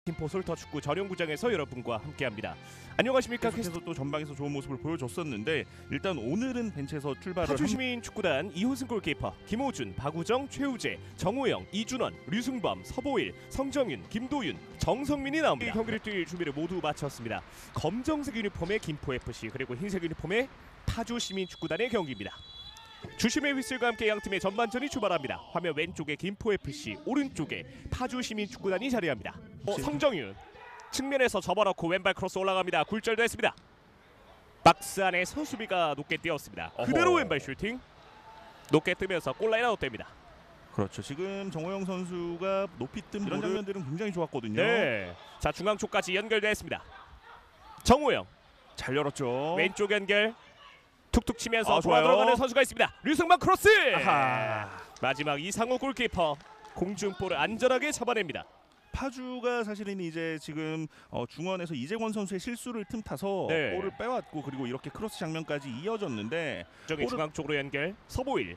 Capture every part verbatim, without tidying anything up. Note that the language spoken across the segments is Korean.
김포 솔터축구 전용구장에서 여러분과 함께합니다. 안녕하십니까. 계속해서 또 전방에서 좋은 모습을 보여줬었는데 일단 오늘은 벤치에서 출발을 파주시민 축구단 이호승 골키퍼, 김호준, 박우정, 최우재, 정우영, 이준원, 류승범, 서보일, 성정윤, 김도윤, 정성민이 나옵니다. 이 경기를 뛸 준비를 모두 마쳤습니다. 검정색 유니폼의 김포에프씨 그리고 흰색 유니폼의 파주시민 축구단의 경기입니다. 주심의 휘슬과 함께 양팀의 전반전이 출발합니다. 화면 왼쪽에 김포에프씨, 오른쪽에 파주시민축구단이 자리합니다. 어, 성정윤 측면에서 접어넣고 왼발 크로스 올라갑니다. 굴절됐습니다. 박스 안에서 수비가 높게 뛰었습니다. 어허. 그대로 왼발 슈팅 높게 뜨면서 골라인 아웃됩니다. 그렇죠. 지금 정호영 선수가 높이 뜸 이런 장면들은 굉장히 좋았거든요. 네, 자 중앙 쪽까지 연결됐습니다. 정우영 잘 열었죠. 왼쪽 연결 툭툭 치면서 아, 돌아 좋아요. 들어가는 선수가 있습니다. 류승만 크로스. 아하. 마지막 이상우 골키퍼 공중볼을 안전하게 잡아냅니다. 파주가 사실은 이제 지금 어, 중원에서 이재권 선수의 실수를 틈타서 네. 볼을 빼왔고 그리고 이렇게 크로스 장면까지 이어졌는데 저기 볼을... 중앙 쪽으로 연결 서보일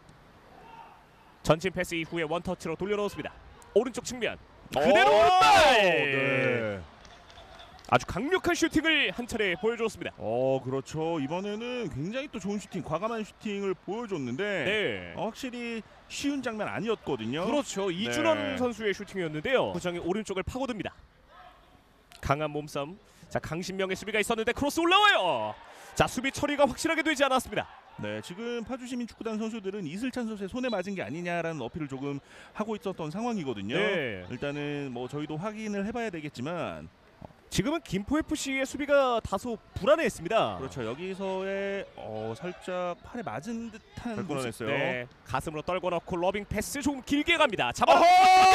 전진 패스 이후에 원터치로 돌려놓습니다. 오른쪽 측면 그대로 오른발. 네. 아주 강력한 슈팅을 한 차례 보여줬습니다. 어 그렇죠. 이번에는 굉장히 또 좋은 슈팅, 과감한 슈팅을 보여줬는데 네. 어, 확실히 쉬운 장면 아니었거든요. 그렇죠. 이준원 네. 선수의 슈팅이었는데요. 구정이 오른쪽을 파고듭니다. 강한 몸싸움. 자 강신명의 수비가 있었는데 크로스 올라와요. 자 수비 처리가 확실하게 되지 않았습니다. 네, 지금 파주시민 축구단 선수들은 이슬찬 선수의 손에 맞은 게 아니냐라는 어필을 조금 하고 있었던 상황이거든요. 네. 일단은 뭐 저희도 확인을 해봐야 되겠지만 지금은 김포에프씨의 수비가 다소 불안해했습니다. 그렇죠. 여기서의 어, 살짝 팔에 맞은 듯한 모습. 끊어냈어요. 네, 가슴으로 떨궈 넣고 러빙 패스 좀 길게 갑니다. 잡아.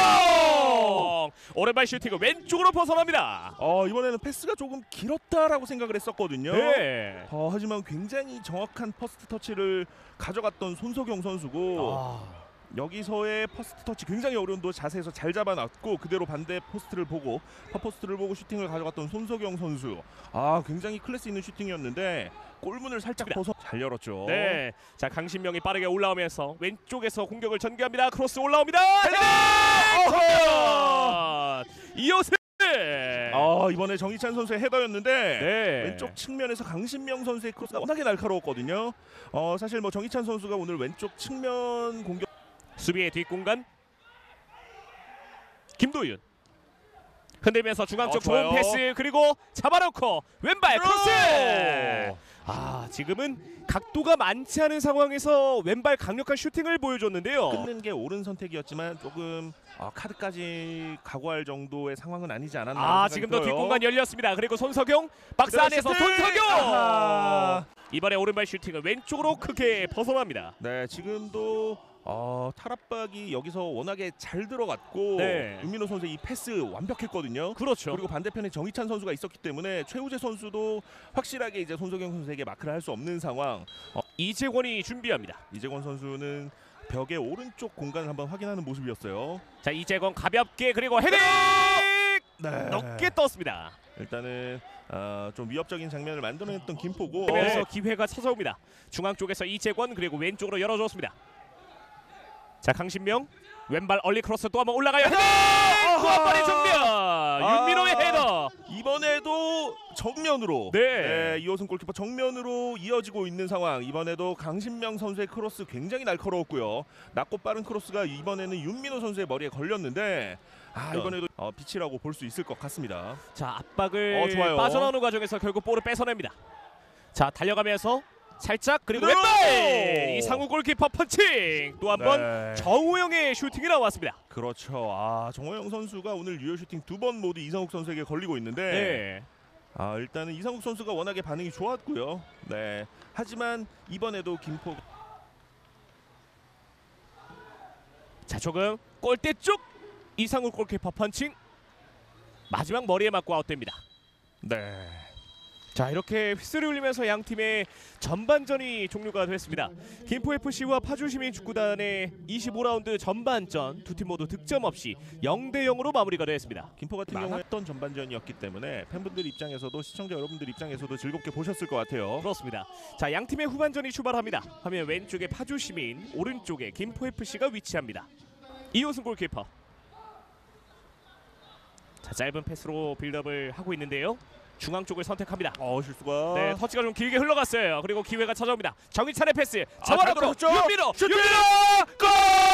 오른발 슈팅은 왼쪽으로 벗어납니다. 어, 이번에는 패스가 조금 길었다라고 생각을 했었거든요. 네. 어, 하지만 굉장히 정확한 퍼스트 터치를 가져갔던 손석영 선수고 아. 여기서의 퍼스트 터치 굉장히 어려운도 자세에서 잘 잡아놨고 그대로 반대 포스트를 보고 파포스트를 보고 슈팅을 가져갔던 손석영 선수. 아 굉장히 클래스 있는 슈팅이었는데 골문을 살짝 벗어 잘 열었죠. 네, 자 강신명이 빠르게 올라오면서 왼쪽에서 공격을 전개합니다. 크로스 올라옵니다. 이호승. 아 이번에 정희찬 선수의 헤더였는데 네. 왼쪽 측면에서 강신명 선수의 크로스가 워낙에 날카로웠거든요. 어 사실 뭐 정희찬 선수가 오늘 왼쪽 측면 공격 수비의 뒷공간 김도윤 흔들면서 중앙 쪽 어, 좋아요. 좋은 패스 그리고 잡아놓고 왼발 크로스. 아 지금은 각도가 많지 않은 상황에서 왼발 강력한 슈팅을 보여줬는데요. 끊는 게 옳은 선택이었지만 조금 어, 카드까지 각오할 정도의 상황은 아니지 않았나. 아 지금도 뒷공간 열렸습니다. 그리고 손석영 박스 안에서 슈팅! 손석영. 아하. 이번에 오른발 슈팅은 왼쪽으로 크게 벗어납니다. 네 지금도 어, 탈압박이 여기서 워낙에 잘 들어갔고 네. 윤민호 선수의 이 패스 완벽했거든요. 그렇죠. 그리고 반대편에 정희찬 선수가 있었기 때문에 최우재 선수도 확실하게 이제 손석영 선수에게 마크를 할 수 없는 상황. 어, 이재권이 준비합니다. 이재권 선수는 벽의 오른쪽 공간을 한번 확인하는 모습이었어요. 자 이재권 가볍게 그리고 헤딩 네. 높게 떴습니다. 일단은 어, 좀 위협적인 장면을 만들어냈던 김포고 그래서 기회가 찾아옵니다. 중앙 쪽에서 이재권 그리고 왼쪽으로 열어줬습니다. 자 강신명 왼발 얼리 크로스 또 한번 올라가요. 헤딩! 또 한 번의 정면. 아, 윤민호의 헤더. 이번에도 정면으로 네. 네, 이호승 골키퍼 정면으로 이어지고 있는 상황. 이번에도 강신명 선수의 크로스 굉장히 날카로웠고요. 낮고 빠른 크로스가 이번에는 윤민호 선수의 머리에 걸렸는데 아 이번에도 어, 빛이라고 볼 수 있을 것 같습니다. 자 압박을 어, 좋아요. 빠져나오는 과정에서 결국 볼을 뺏어냅니다. 자 달려가면서 살짝 그리고 그대로! 왼발 이상우 골키퍼 펀칭 또 한 번 네. 정우영의 슈팅이 나왔습니다. 그렇죠. 아 정호영 선수가 오늘 유효 슈팅 두 번 모두 이상욱 선수에게 걸리고 있는데 네. 아 일단은 이상욱 선수가 워낙에 반응이 좋았고요. 네. 하지만 이번에도 김포 자 조금 골대 쪽 이상우 골키퍼 펀칭 마지막 머리에 맞고 아웃됩니다. 네. 자 이렇게 휘슬을 울리면서 양 팀의 전반전이 종료가 됐습니다. 김포에프씨와 파주시민축구단의 이십오 라운드 전반전 두 팀 모두 득점 없이 영 대 영으로 마무리가 되었습니다. 김포 같은 경우에 어떤 전반전이었기 때문에 팬분들 입장에서도 시청자 여러분들 입장에서도 즐겁게 보셨을 것 같아요. 그렇습니다. 자 양 팀의 후반전이 출발합니다. 화면 왼쪽에 파주시민, 오른쪽에 김포에프씨가 위치합니다. 이호승 골키퍼. 자, 짧은 패스로 빌드업을 하고 있는데요. 중앙 쪽을 선택합니다. 어 실수가. 네, 터치가 좀 길게 흘러갔어요. 그리고 기회가 찾아옵니다. 정희찬의 패스. 아, 잘 잡아놓고 들어갔죠? 윤민호. 슈팅! 윤민호! 골!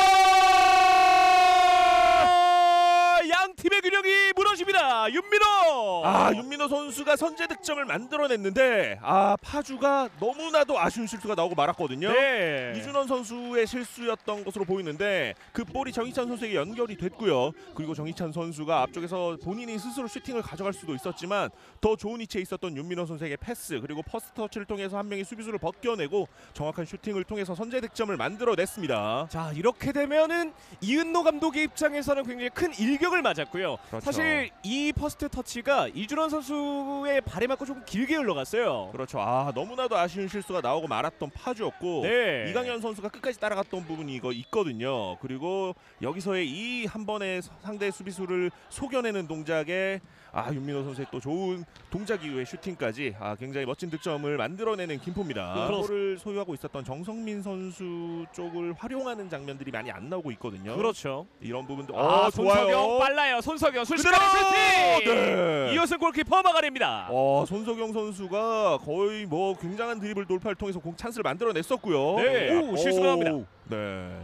양 팀의 균형이 무너집니다. 윤민호. 아 윤민호 선수가 선제 득점을 만들어냈는데 아 파주가 너무나도 아쉬운 실수가 나오고 말았거든요. 네. 이준원 선수의 실수였던 것으로 보이는데 그 볼이 정희찬 선수에게 연결이 됐고요. 그리고 정희찬 선수가 앞쪽에서 본인이 스스로 슈팅을 가져갈 수도 있었지만 더 좋은 위치에 있었던 윤민호 선수에게 패스 그리고 퍼스트 터치를 통해서 한 명이 수비수를 벗겨내고 정확한 슈팅을 통해서 선제 득점을 만들어냈습니다. 자, 이렇게 되면은 이은노 감독의 입장에서는 굉장히 큰 일격을 맞았고요. 그렇죠. 사실 이 퍼스트 터치가 이준원 선수의 발에 맞고 좀 길게 흘러갔어요. 그렇죠. 아 너무나도 아쉬운 실수가 나오고 말았던 파주였고 네. 이강현 선수가 끝까지 따라갔던 부분이 이거 있거든요. 그리고 여기서의 이 한 번의 상대 수비수를 속여내는 동작에 아 윤민호 선수의 또 좋은 동작 이후에 슈팅까지 아 굉장히 멋진 득점을 만들어내는 김포입니다. 그렇- 볼을 소유하고 있었던 정성민 선수 쪽을 활용하는 장면들이 많이 안 나오고 있거든요. 그렇죠. 이런 부분도 아, 어, 손석영 좋아요. 빨라요. 손석영 그대로! 순식간에 슈팅. 네. 이호승 골키퍼 막아냅니다. 어, 손석영 선수가 거의 뭐 굉장한 드리블 돌파를 통해서 공 찬스를 만들어냈었고요. 네, 오, 실수가 나옵니다. 네.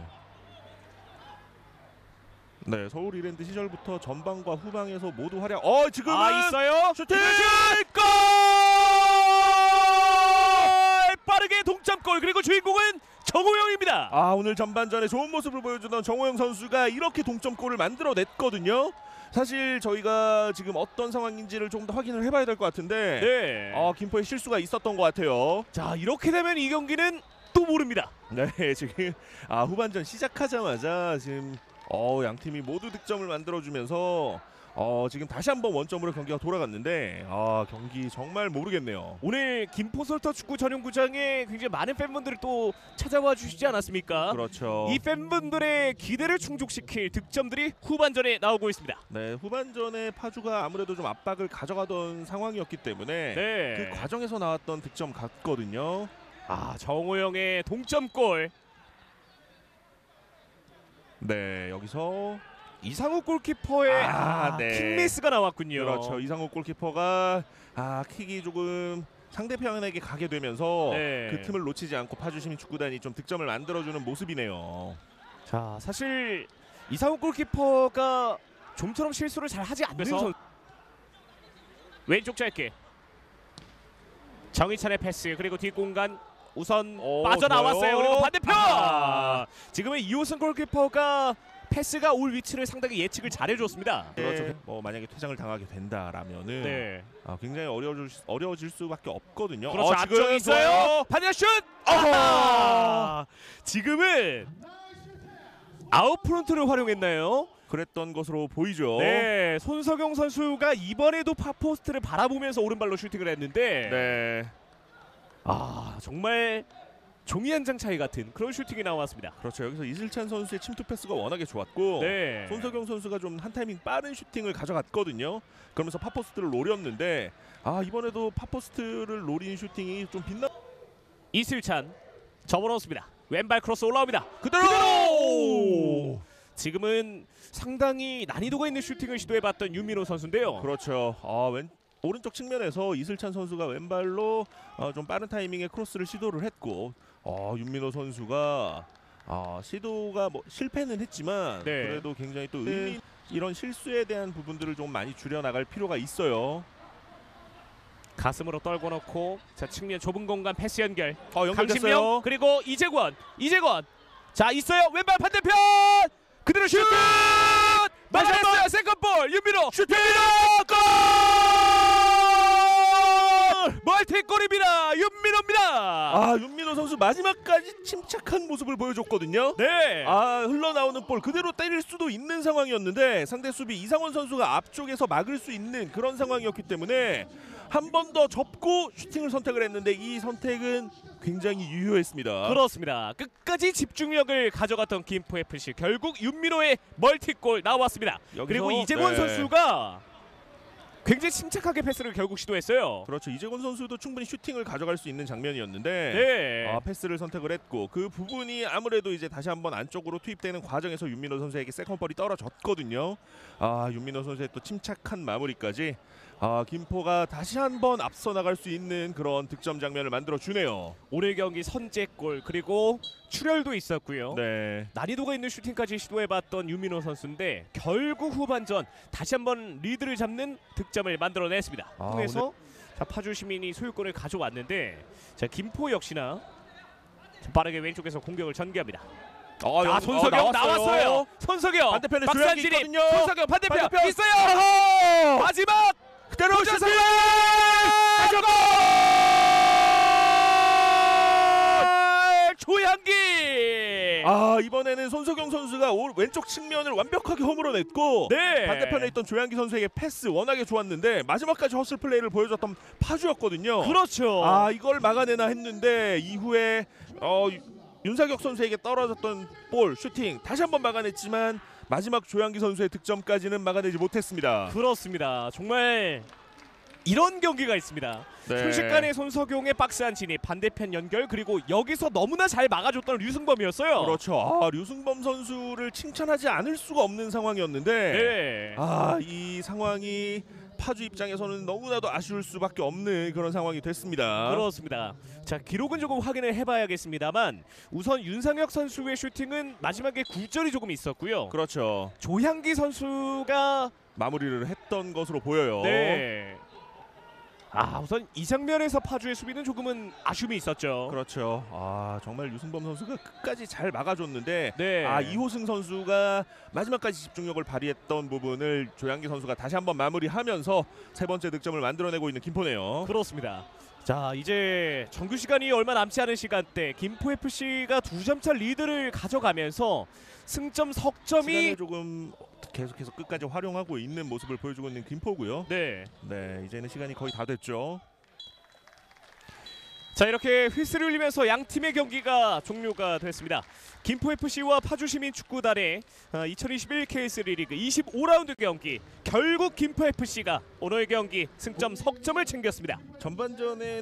네, 서울 이랜드 시절부터 전방과 후방에서 모두 활약. 어, 지금은 아, 있어요. 슈팅! 골! 빠르게 동점골 그리고 주인공은 정호영입니다. 아, 오늘 전반전에 좋은 모습을 보여주던 정호영 선수가 이렇게 동점골을 만들어냈거든요. 사실 저희가 지금 어떤 상황인지를 좀 더 확인을 해봐야 될 것 같은데 네. 어, 김포에 실수가 있었던 것 같아요. 자, 이렇게 되면 이 경기는 또 모릅니다. 네, 지금 아, 후반전 시작하자마자 지금 어, 양 팀이 모두 득점을 만들어주면서 어, 지금 다시 한번 원점으로 경기가 돌아갔는데 아, 경기 정말 모르겠네요. 오늘 김포솔터 축구 전용구장에 굉장히 많은 팬분들이 또 찾아와 주시지 않았습니까? 그렇죠. 이 팬분들의 기대를 충족시킬 득점들이 후반전에 나오고 있습니다. 네, 후반전에 파주가 아무래도 좀 압박을 가져가던 상황이었기 때문에 네. 그 과정에서 나왔던 득점 같거든요. 아, 정호영의 동점골. 네, 여기서 이상욱 골키퍼의 아, 아, 네. 킥미스가 나왔군요. 그렇죠. 이상욱 골키퍼가 아, 킥이 조금 상대편에게 가게 되면서 네. 그 틈을 놓치지 않고 파주 시민축구단이 좀 득점을 만들어주는 모습이네요. 자, 사실 이상욱 골키퍼가 좀처럼 실수를 잘 하지 않는 선. 왼쪽 짧게 정희찬의 패스 그리고 뒷공간 우선 오, 빠져나왔어요. 좋아요. 그리고 반대편 아하. 지금은 이호승 골키퍼가 패스가 올 위치를 상당히 예측을 잘해줬습니다. 그렇죠. 네. 뭐 만약에 퇴장을 당하게 된다라면은 네. 아, 굉장히 어려워질, 수- 어려워질 수밖에 없거든요. 그렇죠. 어, 앞쪽에 있어요. 좋아요. 반대 슛. 아하. 아하. 지금은 아웃프론트를 활용했나요? 그랬던 것으로 보이죠. 네, 손석영 선수가 이번에도 파포스트를 바라보면서 오른발로 슈팅을 했는데 네. 아, 정말 종이 한 장 차이 같은 그런 슈팅이 나왔습니다. 그렇죠. 여기서 이슬찬 선수의 침투 패스가 워낙에 좋았고 네. 손석영 선수가 좀 한 타이밍 빠른 슈팅을 가져갔거든요. 그러면서 파포스트를 노렸는데 아, 이번에도 파포스트를 노린 슈팅이 좀 빛나. 이슬찬 접어넣습니다. 왼발 크로스 올라옵니다. 그대로! 그대로! 지금은 상당히 난이도가 있는 슈팅을 시도해봤던 윤민호 선수인데요. 그렇죠. 아, 왼 오른쪽 측면에서 이슬찬 선수가 왼발로 어, 좀 빠른 타이밍에 크로스를 시도를 했고 어, 윤민호 선수가 아, 시도가 뭐 실패는 했지만 네. 그래도 굉장히 또 의미 이런 실수에 대한 부분들을 좀 많이 줄여 나갈 필요가 있어요. 가슴으로 떨궈 놓고 자, 측면 좁은 공간 패스 연결. 어, 강신명 연결됐어요. 그리고 이재권. 이재권. 자, 있어요. 왼발 반대편. 그대로 슛! 막아냈어요. 세컨볼. 윤민호. 슈팅! 골! 멀티골입니다. 윤민호입니다. 아, 윤민호 선수 마지막까지 침착한 모습을 보여줬거든요. 네. 아, 흘러나오는 볼 그대로 때릴 수도 있는 상황이었는데 상대 수비 이상원 선수가 앞쪽에서 막을 수 있는 그런 상황이었기 때문에 한 번 더 접고 슈팅을 선택을 했는데 이 선택은 굉장히 유효했습니다. 그렇습니다. 끝까지 집중력을 가져갔던 김포에프씨 결국 윤민호의 멀티골 나왔습니다. 여기서, 그리고 이재권 네. 선수가 굉장히 침착하게 패스를 결국 시도했어요. 그렇죠. 이재곤 선수도 충분히 슈팅을 가져갈 수 있는 장면이었는데 네. 아, 패스를 선택을 했고 그 부분이 아무래도 이제 다시 한번 안쪽으로 투입되는 과정에서 윤민호 선수에게 세컨볼이 떨어졌거든요. 아, 윤민호 선수의 또 침착한 마무리까지 아, 김포가 다시 한번 앞서 나갈 수 있는 그런 득점 장면을 만들어 주네요. 오늘 경기 선제골 그리고 출혈도 있었고요. 네. 난이도가 있는 슈팅까지 시도해봤던 윤민호 선수인데 결국 후반전 다시 한번 리드를 잡는 득점을 만들어냈습니다. 아, 통해서 자, 파주 시민이 소유권을 가져왔는데 자, 김포 역시나 자, 빠르게 왼쪽에서 공격을 전개합니다. 어, 아, 손석영 어, 나왔어요. 손석영 반대편에 박산진이 조약이 있거든요. 손석영 반대편, 반대편. 있어요. 아하! 마지막 그대로 도전 슈팅! 골! 조향기. 아, 이번에는 손석영 선수가 오, 왼쪽 측면을 완벽하게 허물어냈고 네. 반대편에 있던 조양기 선수에게 패스 워낙에 좋았는데 마지막까지 허슬 플레이를 보여줬던 파주였거든요. 그렇죠. 아, 이걸 막아내나 했는데 이후에 어, 윤사격 선수에게 떨어졌던 볼 슈팅 다시 한번 막아냈지만 마지막 조양기 선수의 득점까지는 막아내지 못했습니다. 그렇습니다. 정말 이런 경기가 있습니다. 네. 순식간에 손석용의 박스한 진입, 반대편 연결, 그리고 여기서 너무나 잘 막아줬던 류승범이었어요. 그렇죠. 아, 류승범 선수를 칭찬하지 않을 수가 없는 상황이었는데 네. 아, 이 상황이 파주 입장에서는 너무나도 아쉬울 수밖에 없는 그런 상황이 됐습니다. 그렇습니다. 자, 기록은 조금 확인을 해봐야겠습니다만 우선 윤상혁 선수의 슈팅은 마지막에 굴절이 조금 있었고요. 그렇죠. 조향기 선수가 마무리를 했던 것으로 보여요. 네. 아, 우선 이 장면에서 파주의 수비는 조금은 아쉬움이 있었죠. 그렇죠. 아, 정말 유승범 선수가 끝까지 잘 막아줬는데 네. 아, 이호승 선수가 마지막까지 집중력을 발휘했던 부분을 조양기 선수가 다시 한번 마무리하면서 세 번째 득점을 만들어내고 있는 김포네요. 그렇습니다. 자, 이제 정규 시간이 얼마 남지 않은 시간대 김포 에프씨가 두 점차 리드를 가져가면서 승점 석점이 시간을 조금 계속해서 끝까지 활용하고 있는 모습을 보여주고 있는 김포고요. 네. 네, 이제는 시간이 거의 다 됐죠. 자, 이렇게 휘슬을 울리면서 양 팀의 경기가 종료가 됐습니다. 김포 에프씨와 파주 시민 축구단의 이천이십일 케이에스리 리그 이십오 라운드 경기 결국 김포 에프씨가 오늘 경기 승점 석점을 챙겼습니다. 전반전에